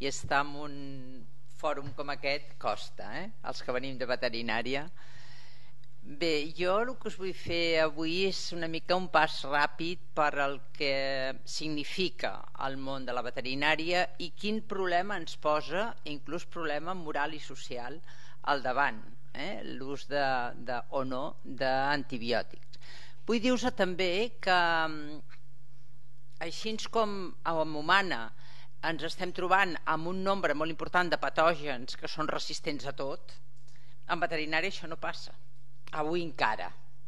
i estar en un fòrum com aquest costa, els que venim de veterinària. Bé, jo el que us vull fer avui és una mica un pas ràpid per el que significa el món de la veterinària i quin problema ens posa, inclús problema moral i social, al davant, l'ús o no d'antibiòtics. Vull dir-vos també que així com amb humana ens estem trobant amb un nombre molt important de patògens que són resistents a tot, en veterinària això no passa. Avui encara.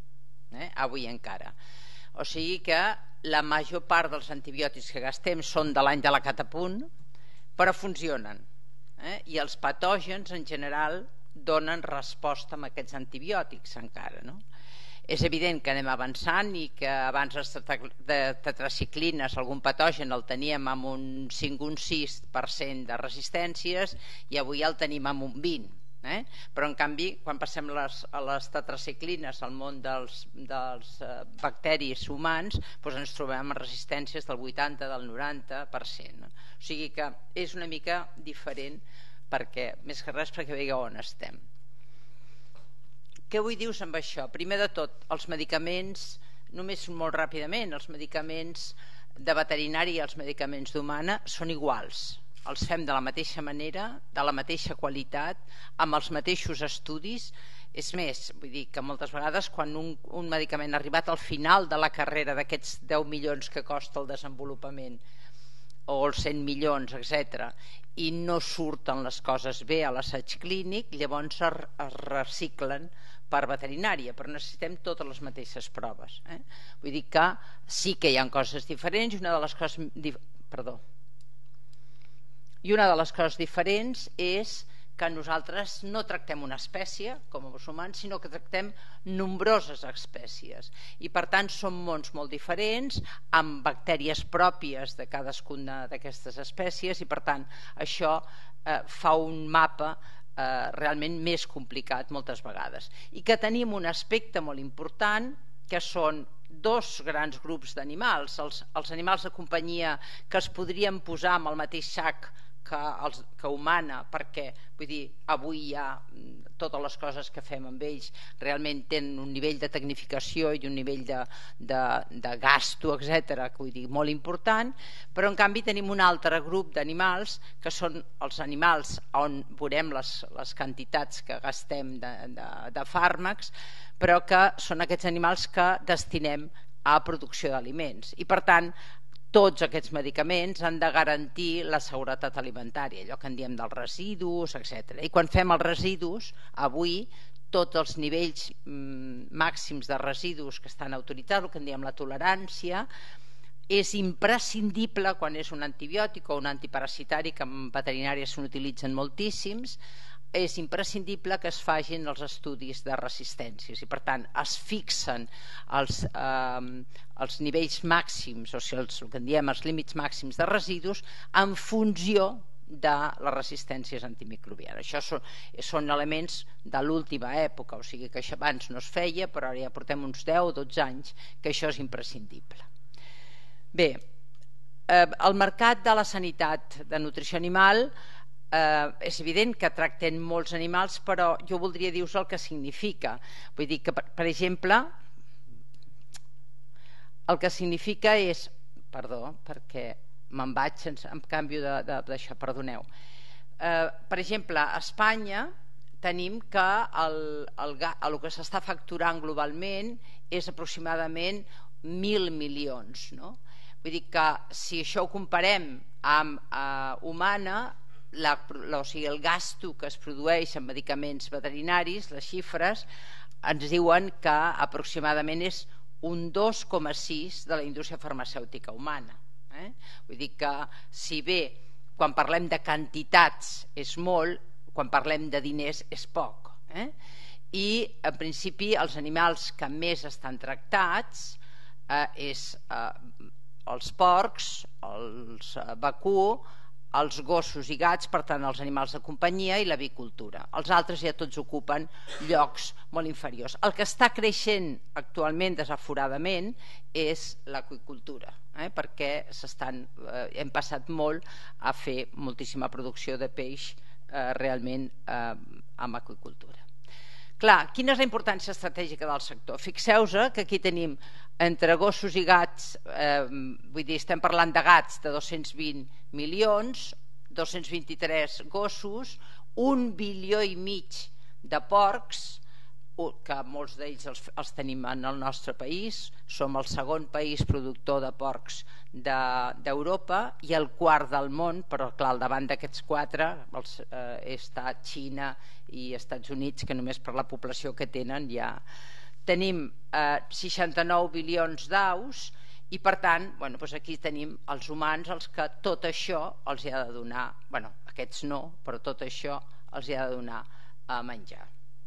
O sigui que la major part dels antibiòtics que gastem són de l'any de la catapunt, però funcionen. I els patògens en general donen resposta amb aquests antibiòtics encara, no? És evident que anem avançant i que abans de tetraciclines algun patogen el teníem amb un 5 o un 6% de resistències i avui el tenim amb un 20%. Però en canvi quan passem a les tetraciclines al món dels bacteris humans ens trobem amb resistències del 80, del 90%. O sigui que és una mica diferent, més que res perquè veieu on estem. Què vull dir-vos amb això? Primer de tot, els medicaments, només molt ràpidament, els medicaments de veterinari i els medicaments d'humana són iguals. Els fem de la mateixa manera, de la mateixa qualitat, amb els mateixos estudis. És més, vull dir que moltes vegades quan un medicament ha arribat al final de la carrera d'aquests 10 milions que costa el desenvolupament o els 100 milions, etc., i no surten les coses bé a l'assaig clínic, llavors es reciclen per veterinària, però necessitem totes les mateixes proves. Vull dir que sí que hi ha coses diferents i una de les coses diferents és que nosaltres no tractem una espècie, com els humans, sinó que tractem nombroses espècies. I per tant són mons molt diferents, amb bactèries pròpies de cadascuna d'aquestes espècies, i per tant això fa un mapa realment més complicat moltes vegades. I que tenim un aspecte molt important, que són dos grans grups d'animals, els animals de companyia que es podrien posar amb el mateix sac que humana, perquè vull dir, avui ja totes les coses que fem amb ells realment tenen un nivell de tecnificació i un nivell de gasto, etc., vull dir, molt important, però en canvi tenim un altre grup d'animals que són els animals on veurem les quantitats que gastem de fàrmacs, però que són aquests animals que destinem a producció d'aliments. I per tant tots aquests medicaments han de garantir la seguretat alimentària, allò que en diem dels residus, etc. I quan fem els residus, avui tots els nivells màxims de residus que estan autoritzats, el que en diem la tolerància, és imprescindible quan és un antibiòtic o un antiparasitari, que en veterinària se n'utilitzen moltíssims, és imprescindible que es facin els estudis de resistències i per tant es fixen els nivells màxims, o sigui el que en diem els límits màxims de residus en funció de les resistències antimicrobianes. Això són elements de l'última època, o sigui que això abans no es feia, però ara ja portem uns 10 o 12 anys que això és imprescindible. Bé, el mercat de la sanitat de nutrició animal és evident que tracten molts animals, però jo voldria dir-vos el que significa. Vull dir que, per exemple, el que significa és... Perdó, perquè me'n vaig, em canvio d'això, perdoneu. Per exemple, a Espanya tenim que el que s'està facturant globalment és aproximadament 1.000 milions, no? Vull dir que si això ho comparem amb humana, o sigui, el gasto que es produeix en medicaments veterinaris, les xifres ens diuen que aproximadament és un 2,6 de la indústria farmacèutica humana. Vull dir que si bé quan parlem de quantitats és molt, quan parlem de diners és poc. I en principi els animals que més estan tractats és els porcs, els vacú, els gossos i gats, per tant els animals de companyia i l'avicultura. Els altres ja tots ocupen llocs molt inferiors. El que està creixent actualment desaforadament és l'aqüicultura, perquè hem passat molt a fer moltíssima producció de peix realment amb aqüicultura. Clar, quina és la importància estratègica del sector? Fixeu-vos que aquí tenim entre gossos i gats, vull dir, estem parlant de gats de 220 milions, 223 gossos, 1,5 bilió de porcs, que molts d'ells els tenim en el nostre país. Som el segon país productor de porcs d'Europa i el quart del món, però clar, al davant d'aquests quatre està Xina i Estats Units, que només per la població que tenen ja tenim 69 bilions d'aus, i per tant aquí tenim els humans els que tot això els hi ha de donar, aquests no, però tot això els hi ha de donar a menjar.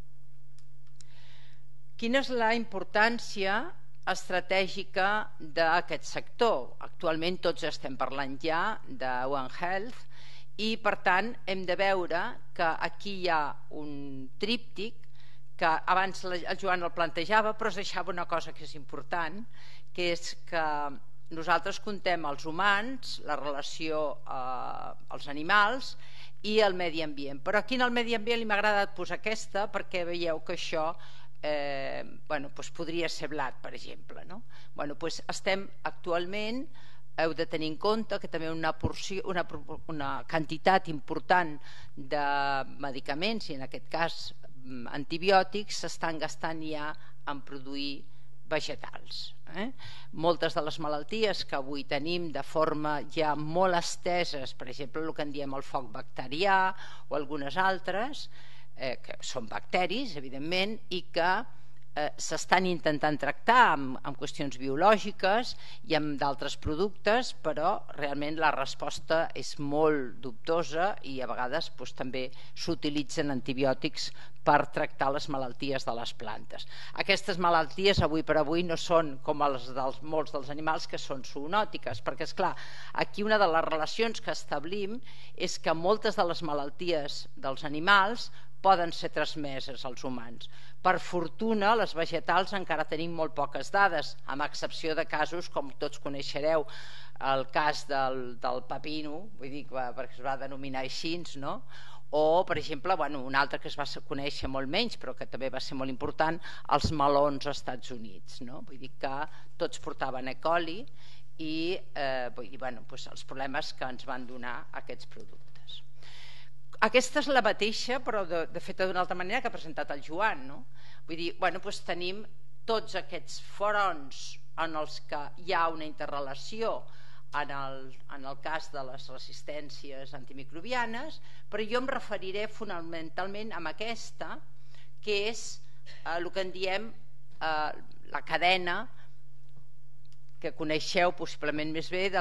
Quina és la importància estratègica d'aquest sector? Actualment tots estem parlant ja de One Health i per tant hem de veure que aquí hi ha un tríptic que abans el Joan el plantejava, però es deixava una cosa que és important, que és que nosaltres contem els humans, la relació als animals i el medi ambient. Però aquí en el medi ambient m'ha agradat posar aquesta perquè veieu que això podria ser blat, per exemple. Estem actualment, heu de tenir en compte que també una quantitat important de medicaments, i en aquest cas antibiòtics, s'estan gastant ja en produir vegetals. Moltes de les malalties que avui tenim de forma ja molt esteses, per exemple el que en diem el foc bacterià o algunes altres, que són bacteris evidentment, i que s'estan intentant tractar amb qüestions biològiques i amb d'altres productes, però realment la resposta és molt dubtosa i a vegades també s'utilitzen antibiòtics per tractar les malalties de les plantes. Aquestes malalties avui per avui no són com les de molts dels animals, que són zoonòtiques, perquè esclar, aquí una de les relacions que establim és que moltes de les malalties dels animals poden ser transmeses als humans. Per fortuna, les vegetals encara tenim molt poques dades, amb excepció de casos, com tots coneixereu, el cas del pepino, vull dir, perquè es va denominar així, no? O, per exemple, un altre que es va conèixer molt menys, però que també va ser molt important, els melons als Estats Units. Vull dir que tots portaven E. coli i els problemes que ens van donar aquests productes. Aquesta és la mateixa, però de fet d'una altra manera que ha presentat el Joan. Vull dir, tenim tots aquests fronts en els que hi ha una interrelació en el cas de les resistències antimicrobianes, però jo em referiré fonamentalment a aquesta, que és el que en diem la cadena, que coneixeu possiblement més bé,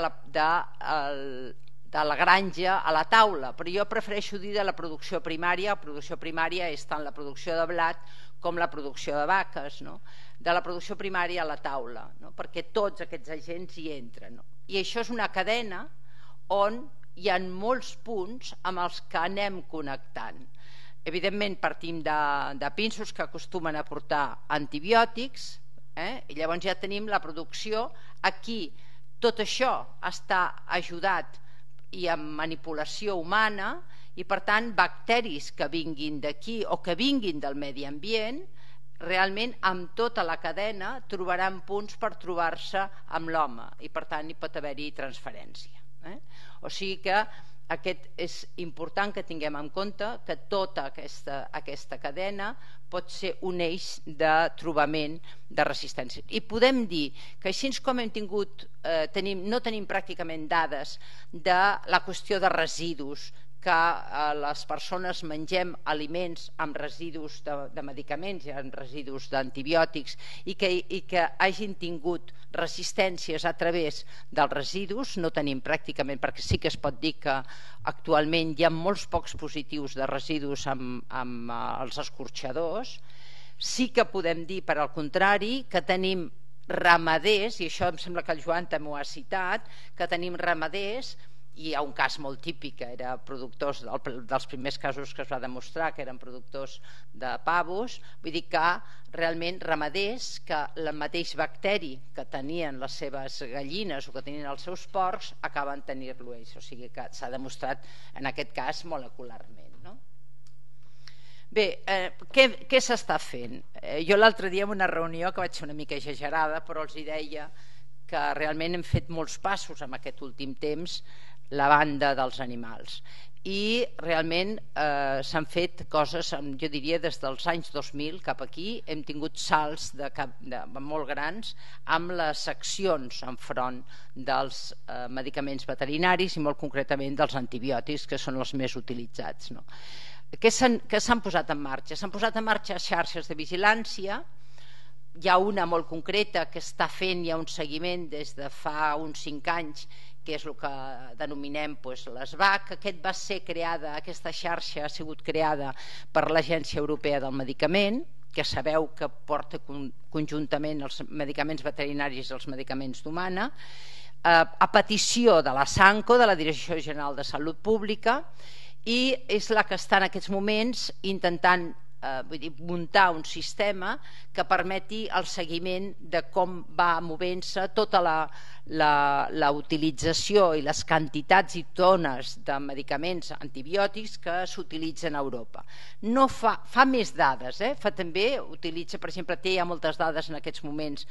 de la granja a la taula, però jo prefereixo dir de la producció primària. La producció primària és tant la producció de blat com la producció de vaques, de la producció primària a la taula, perquè tots aquests agents hi entren. I això és una cadena on hi ha molts punts amb els que anem connectant. Evidentment partim de pinsos que acostumen a portar antibiòtics, i llavors ja tenim la producció. Aquí tot això està ajudat i amb manipulació humana, i per tant bacteris que vinguin d'aquí o que vinguin del medi ambient, realment amb tota la cadena trobaran punts per trobar-se amb l'home, i per tant hi pot haver-hi transferència. O sigui que és important que tinguem en compte que tota aquesta cadena pot ser un eix de trobament de resistència. I podem dir que així com hem tingut, no tenim pràcticament dades de la qüestió de residus, que les persones mengem aliments amb residus de medicaments i amb residus d'antibiòtics i que hagin tingut resistències a través dels residus, no tenim pràcticament, perquè sí que es pot dir que actualment hi ha molts pocs positius de residus amb els escorxadors. Sí que podem dir, per al contrari, que tenim ramaders, i això em sembla que el Joan també ho ha citat, que tenim ramaders hi ha un cas molt típic que era productors dels primers casos que es va demostrar que eren productors de pavos, vull dir que realment ramaders que el mateix bacteri que tenien les seves gallines o que tenien els seus porcs acaben tenir-lo ells, o sigui que s'ha demostrat en aquest cas molecularment, no? Bé, què s'està fent? Jo l'altre dia en una reunió que vaig ser una mica exagerada però els hi deia que realment hem fet molts passos en aquest últim temps la banda dels animals i realment s'han fet coses, jo diria des dels anys 2000 cap aquí hem tingut salts molt grans amb les accions enfront dels medicaments veterinaris i molt concretament dels antibiòtics que són els més utilitzats, no? Què s'han posat en marxa? S'han posat en marxa xarxes de vigilància. Hi ha una molt concreta que està fent ja un seguiment des de fa uns 5 anys que és el que denominem l'ESVAC. Aquesta xarxa ha sigut creada per l'Agència Europea del Medicament, que sabeu que porta conjuntament els medicaments veterinaris i els medicaments d'humana, a petició de la SANCO, de la Direcció General de Salut Pública, i és la que està en aquests moments intentant muntar un sistema que permeti el seguiment de com va movent-se tota la utilització i les quantitats i tones de medicaments antibiòtics que s'utilitzen a Europa. No fa més dades, fa també, utilitza, per exemple, té ja moltes dades en aquests moments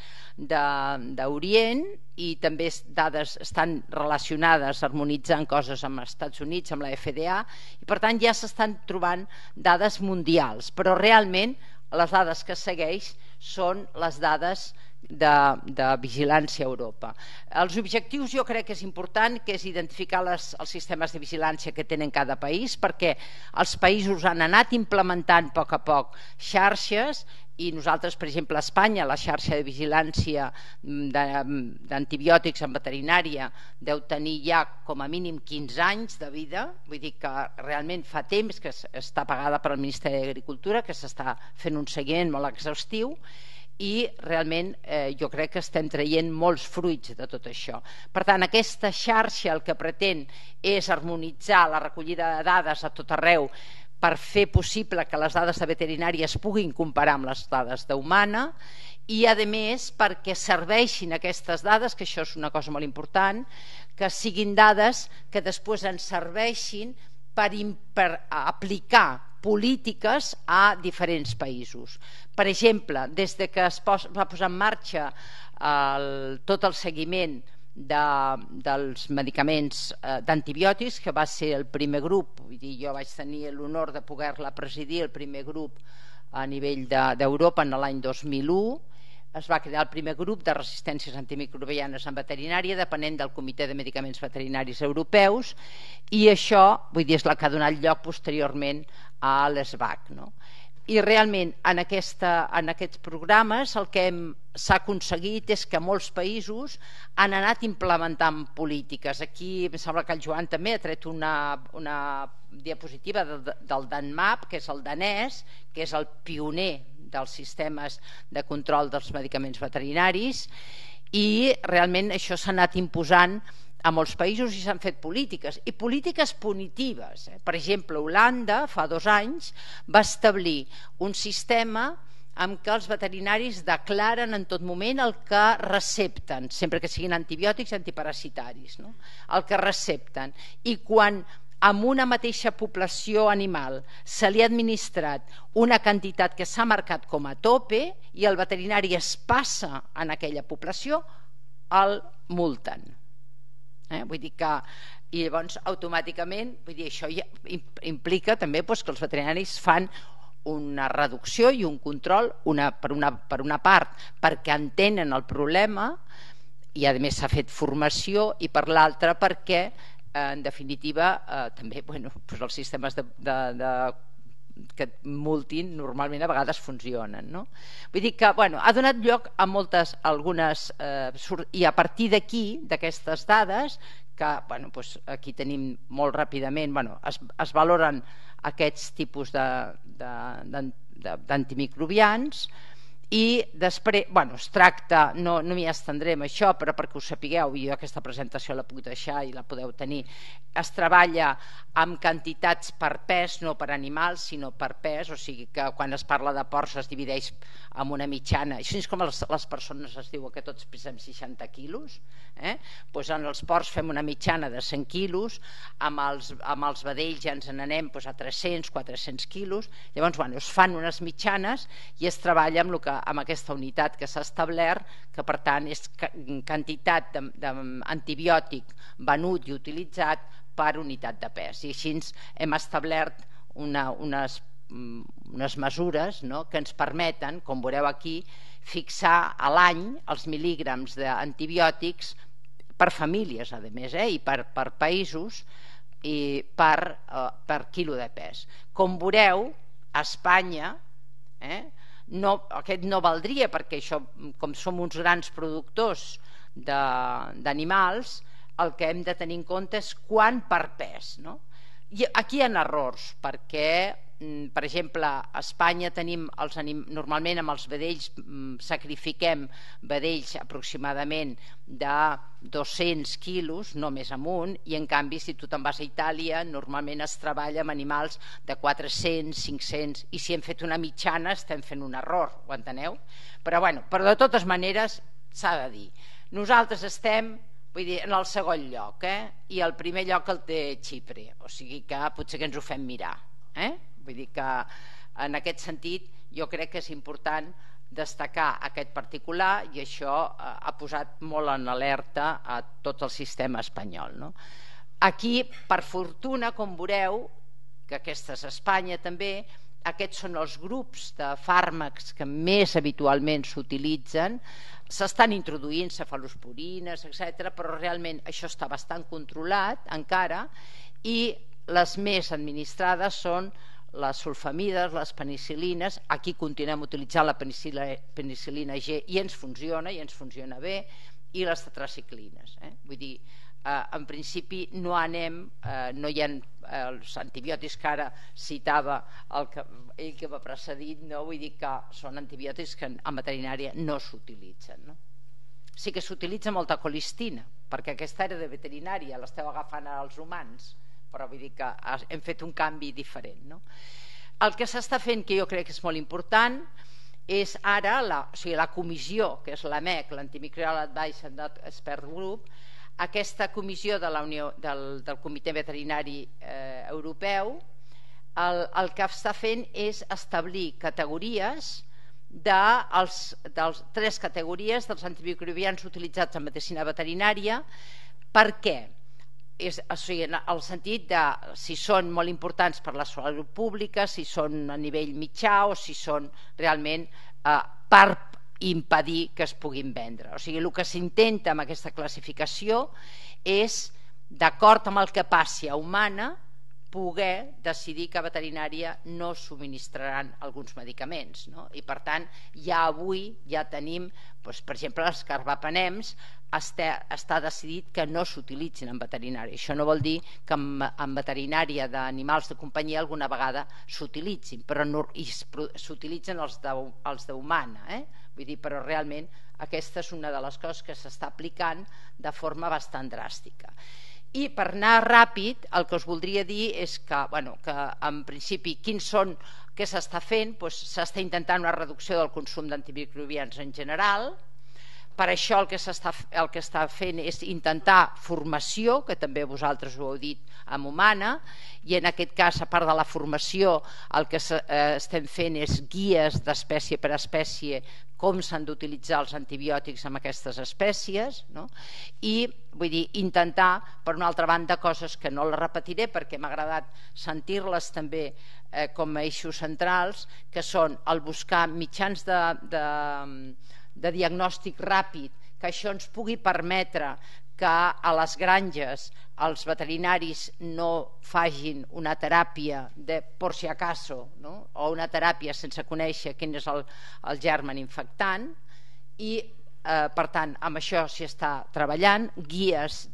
d'Orient i també dades estan relacionades, harmonitzant coses amb els Estats Units, amb la FDA, i per tant ja s'estan trobant dades mundials, però realment les dades que segueix són les dades de vigilància a Europa. Els objectius jo crec que és important, que és identificar els sistemes de vigilància que tenen cada país, perquè els països han anat implementant a poc xarxes i nosaltres, per exemple, a Espanya, la xarxa de vigilància d'antibiòtics en veterinària deu tenir ja com a mínim 15 anys de vida, vull dir que realment fa temps que està pagada per al Ministeri d'Agricultura, que s'està fent un seguiment molt exhaustiu i realment jo crec que estem traient molts fruits de tot això. Per tant, aquesta xarxa el que pretén és harmonitzar la recollida de dades a tot arreu per fer possible que les dades de veterinària es puguin comparar amb les dades d'humana i, a més, perquè serveixin aquestes dades, que això és una cosa molt important, que siguin dades que després ens serveixin per aplicar polítiques a diferents països. Per exemple, des que es va posar en marxa tot el seguiment dels medicaments d'antibiòtics, que va ser el primer grup, vull dir, jo vaig tenir l'honor de poder-la presidir, el primer grup a nivell d'Europa en l'any 2001. Es va crear el primer grup de resistències antimicrobianes en veterinària depenent del Comitè de Medicaments Veterinaris Europeus, i això, vull dir, és la que ha donat lloc posteriorment a l'ESVAC, no? I realment en aquests programes el que s'ha aconseguit és que molts països han anat implementant polítiques. Aquí em sembla que el Joan també ha tret una diapositiva del DANMAP, que és el danès, que és el pioner dels sistemes de control dels medicaments veterinaris, i realment això s'ha anat imposant a molts països i s'han fet polítiques, i polítiques punitives. Per exemple, Holanda fa 2 anys va establir un sistema en què els veterinaris declaren en tot moment el que recepten, sempre que siguin antibiòtics i antiparasitaris, no? El que recepten, i quan amb una mateixa població animal se li ha administrat una quantitat que s'ha marcat com a tope i el veterinari es passa en aquella població, el multen. Vull dir que, i llavors automàticament, vull dir, això ja implica també que els veterinaris fan una reducció i un control, per una part perquè entenen el problema i a més s'ha fet formació, i per l'altra perquè en definitiva també els sistemes que multin normalment a vegades funcionen, no? Vull dir que ha donat lloc a algunes, i a partir d'aquí, d'aquestes dades, que aquí tenim molt ràpidament, es valoren aquests tipus d'antimicrobians, I després, es tracta, no m'hi estendré amb això, però perquè ho sapigueu, i jo aquesta presentació la puc deixar i la podeu tenir, es treballa amb quantitats per pes, no per animals, sinó per pes, o sigui que quan es parla de porcs es divideix amb una mitjana, així és com les persones es diuen que tots pesem 60 quilos, doncs en els porcs fem una mitjana de 100 quilos, amb els vedells ja ens n'anem a 300, 400 quilos, llavors es fan unes mitjanes i es treballa amb aquesta unitat que s'ha establert, que per tant és quantitat d'antibiòtic venut i utilitzat per unitat de pes, i així hem establert unes mesures que ens permeten, com veureu aquí, fixar a l'any els mil·lígrams d'antibiòtics per famílies, a més, i per països, i per quilo de pes. Com veureu, a Espanya aquest no valdria, perquè això, com som uns grans productors d'animals, el que hem de tenir en compte és quant per pes. I aquí hi ha errors, perquè, per exemple, a Espanya tenim normalment amb els vedells sacrifiquem vedells aproximadament de 200 quilos, no més amunt, i en canvi si tu te'n vas a Itàlia normalment es treballa amb animals de 400, 500, i si hem fet una mitjana estem fent un error, ho enteneu? Però de totes maneres s'ha de dir, nosaltres estem en el segon lloc, i el primer lloc el té Xipre, o sigui que potser que ens ho fem mirar. Vull dir que en aquest sentit jo crec que és important destacar aquest particular, i això ha posat molt en alerta a tot el sistema espanyol. Aquí, per fortuna, com veureu, que aquesta és Espanya també, aquests són els grups de fàrmacs que més habitualment s'utilitzen, s'estan introduint cefalosporines, etc., però realment això està bastant controlat encara, i les més administrades són les sulfamides, les penicil·lines. Aquí continuem utilitzant la penicil·lina G i ens funciona bé, i les tetraciclines. Vull dir, en principi no hi ha els antibiòtics que ara citava ell que m'ha precedit, vull dir que són antibiòtics que en veterinària no s'utilitzen. Sí que s'utilitza molta colistina, perquè aquesta era de veterinària, l'esteu agafant als humans, però vull dir que hem fet un canvi diferent. El que s'està fent, que jo crec que és molt important, és ara la comissió, que és l'AMEC, l'Antimicrobial Advice and Expert Group, aquesta comissió del Comitè Veterinari Europeu, el que està fent és establir categories tres categories dels antimicrobians utilitzats en medicina veterinària. Per què? En el sentit de si són molt importants per la salut pública, si són a nivell mitjà o si són realment per impedir que es puguin vendre. O sigui, el que s'intenta amb aquesta classificació és, d'acord amb el que passi a humana, poder decidir que a veterinària no subministraran alguns medicaments. I per tant, avui ja tenim, per exemple, els carbapenems, està decidit que no s'utilitzin en veterinària. Això no vol dir que en veterinària d'animals de companyia alguna vegada s'utilitzin, però s'utilitzen els d'humana. Però realment aquesta és una de les coses que s'està aplicant de forma bastant dràstica. I per anar ràpid, el que us voldria dir és que en principi què s'està fent? S'està intentant una reducció del consum d'antimicrobians en general. Per això el que està fent és intentar formació, que també vosaltres ho heu dit, amb humana, i en aquest cas, a part de la formació, el que estem fent és guies d'espècie per espècie, com s'han d'utilitzar els antibiòtics amb aquestes espècies, i vull dir, intentar, per una altra banda, coses que no les repetiré perquè m'ha agradat sentir-les també com a eixos centrals, que són el buscar mitjans de diagnòstic ràpid, que això ens pugui permetre que a les granges els veterinaris no facin una teràpia de por si acaso, o una teràpia sense conèixer quin és el germen infectant, i per tant amb això s'hi està treballant, guies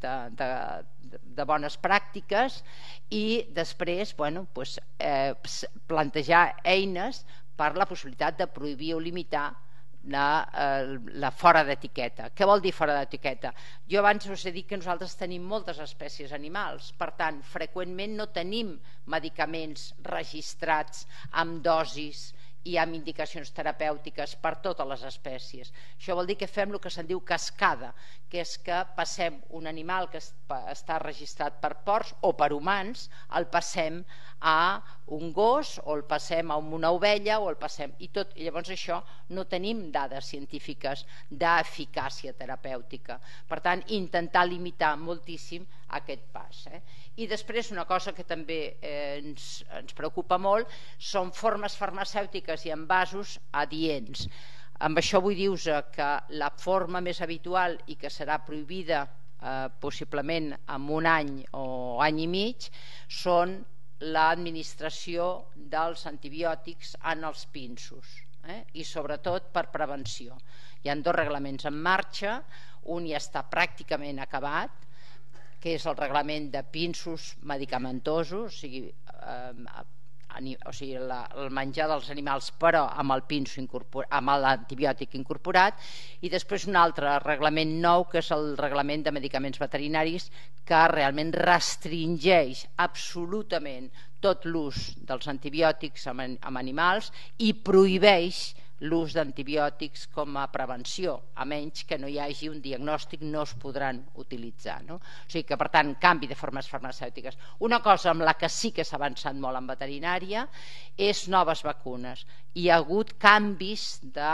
de bones pràctiques, i després plantejar eines per la possibilitat de prohibir o limitar la fora d'etiqueta. Què vol dir fora d'etiqueta? Jo abans us he dit que nosaltres tenim moltes espècies animals, per tant, freqüentment no tenim medicaments registrats amb dosis i amb indicacions terapèutiques per totes les espècies. Això vol dir que fem el que se'n diu cascada, que és que passem un animal que està registrat per porcs o per humans, el passem a un gos o el passem a una ovella o el passem... I llavors això no tenim dades científiques d'eficàcia terapèutica. Per tant, intentar limitar moltíssim aquest pas. I després una cosa que també ens preocupa molt són formes farmacèutiques i envasos adients. Amb això vull dir-vos que la forma més habitual i que serà prohibida possiblement en un any o any i mig són l'administració dels antibiòtics en els pinsos, i sobretot per prevenció. Hi ha 2 reglaments en marxa, un ja està pràcticament acabat, que és el reglament de pinsos medicamentosos, o sigui el menjar dels animals però amb el pinso amb l'antibiòtic incorporat, i després un altre reglament nou que és el reglament de medicaments veterinaris, que realment restringeix absolutament tot l'ús dels antibiòtics amb animals i prohibeix l'ús d'antibiòtics com a prevenció, a menys que no hi hagi un diagnòstic, no es podran utilitzar, no? O sigui que, per tant, canvi de formes farmacèutiques. Una cosa amb la que sí que s'ha avançat molt en veterinària és noves vacunes. Hi ha hagut canvis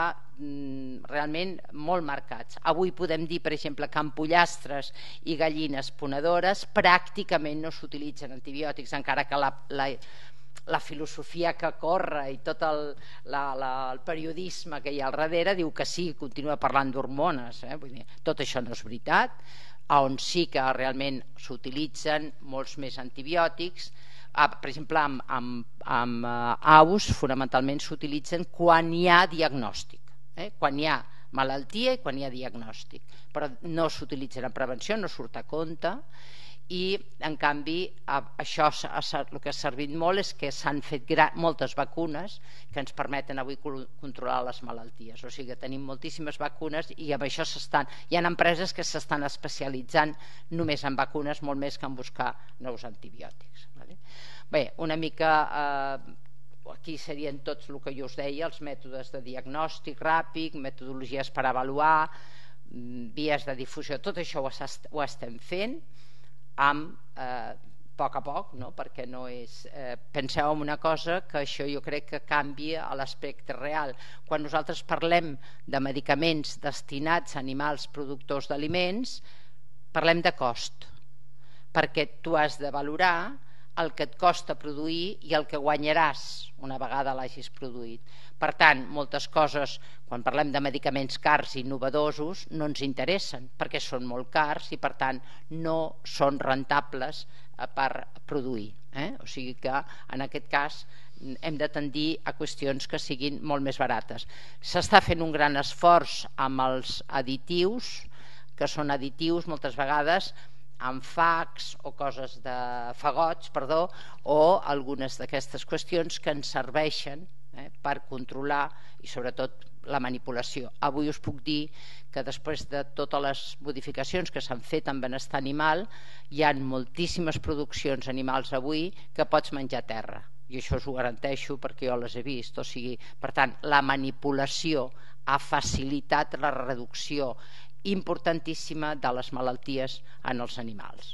realment molt marcats. Avui podem dir, per exemple, que en pollastres i gallines ponedores pràcticament no s'utilitzen antibiòtics, encara que la filosofia que corre i tot el periodisme que hi ha al darrere diu que sí, continua parlant d'hormones. Vull dir, tot això no és veritat. On sí que realment s'utilitzen molts més antibiòtics, per exemple amb aus fonamentalment s'utilitzen quan hi ha diagnòstic, quan hi ha malaltia i quan hi ha diagnòstic, però no s'utilitzen en prevenció, no surt a compte. I en canvi això el que ha servit molt és que s'han fet moltes vacunes que ens permeten avui controlar les malalties, o sigui que tenim moltíssimes vacunes i amb això hi ha empreses que s'estan especialitzant només en vacunes, molt més que en buscar nous antibiòtics. Bé, una mica aquí serien tots el que jo us deia, els mètodes de diagnòstic ràpid, metodologies per avaluar, vies de difusió, tot això ho estem fent a poc a poc, perquè no és... Penseu en una cosa, que això jo crec que canvia a l'aspecte real. Quan nosaltres parlem de medicaments destinats a animals productors d'aliments, parlem de cost, perquè tu has de valorar el que et costa produir i el que guanyaràs una vegada l'hagis produït. Per tant, moltes coses, quan parlem de medicaments cars i innovadors, no ens interessen perquè són molt cars i per tant no són rentables per produir. O sigui que en aquest cas hem de tendir a qüestions que siguin molt més barates. S'està fent un gran esforç amb els additius, que són additius moltes vegades amb fags o coses de fagots, o algunes d'aquestes qüestions que ens serveixen per controlar i sobretot la manipulació. Avui us puc dir que després de totes les modificacions que s'han fet en benestar animal hi ha moltíssimes produccions animals avui que pots menjar a terra, i això us ho garanteixo perquè jo les he vist. O sigui, per tant, la manipulació ha facilitat la reducció importantíssima de les malalties en els animals.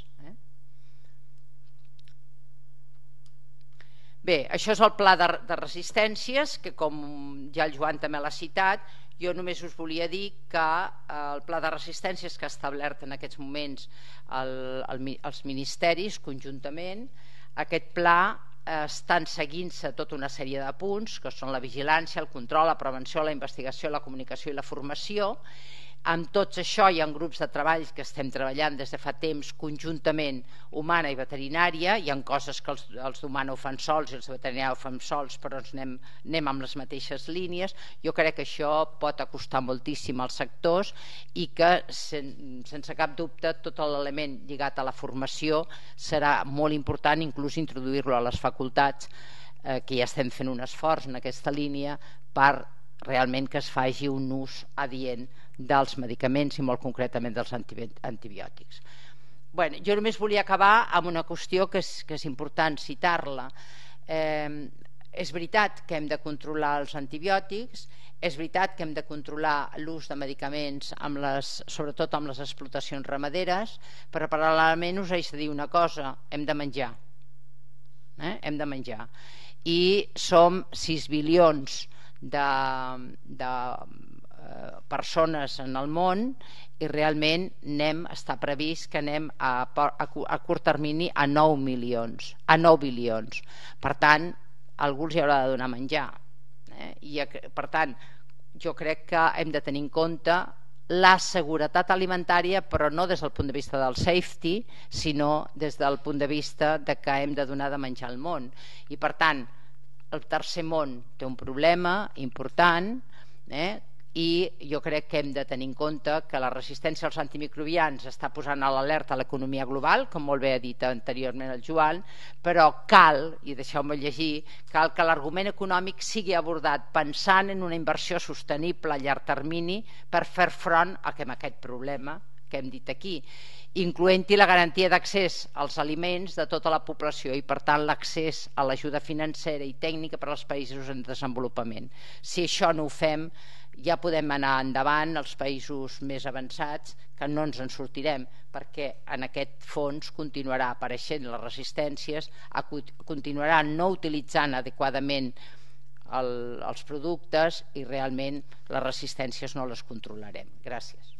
Bé, això és el pla de resistències, que com ja el Joan també l'ha citat, jo només us volia dir que el pla de resistències que ha establert en aquests moments els ministeris conjuntament, aquest pla estan seguint-se tota una sèrie de punts, que són la vigilància, el control, la prevenció, la investigació, la comunicació i la formació. Amb tots això hi ha grups de treball que estem treballant des de fa temps conjuntament, humana i veterinària. Hi ha coses que els d'humana ho fan sols i els de veterinària ho fan sols, però anem amb les mateixes línies. Jo crec que això pot acostar moltíssim als sectors i que, sense cap dubte, tot l'element lligat a la formació serà molt important, inclús introduir-lo a les facultats, que ja estem fent un esforç en aquesta línia per realment que es faci un ús adient dels medicaments i molt concretament dels antibiòtics. Bueno, jo només volia acabar amb una qüestió que és important citar-la. És veritat que hem de controlar els antibiòtics, és veritat que hem de controlar l'ús de medicaments, sobretot amb les explotacions ramaderes, però paral·lelament us haig de dir una cosa, hem de menjar. Hem de menjar. I som 6 bilions de persones en el món i realment està previst que anem a curt termini a 9 bilions. Per tant, algú els hi haurà de donar menjar. I per tant, jo crec que hem de tenir en compte la seguretat alimentària, però no des del punt de vista del safety, sinó des del punt de vista que hem de donar de menjar al món. I per tant, el tercer món té un problema important, i jo crec que hem de tenir en compte que la resistència als antimicrobians està posant a l'alerta a l'economia global, com molt bé ha dit anteriorment el Joan, però cal, i deixeu-me llegir, cal que l'argument econòmic sigui abordat pensant en una inversió sostenible a llarg termini per fer front a aquest problema que hem dit aquí, incloent-hi la garantia d'accés als aliments de tota la població i, per tant, l'accés a l'ajuda financera i tècnica per als països en desenvolupament. Si això no ho fem, ja podem anar endavant als països més avançats, que no ens en sortirem, perquè en aquest fons continuarà apareixent les resistències, continuaran no utilitzant adequadament els productes i realment les resistències no les controlarem. Gràcies.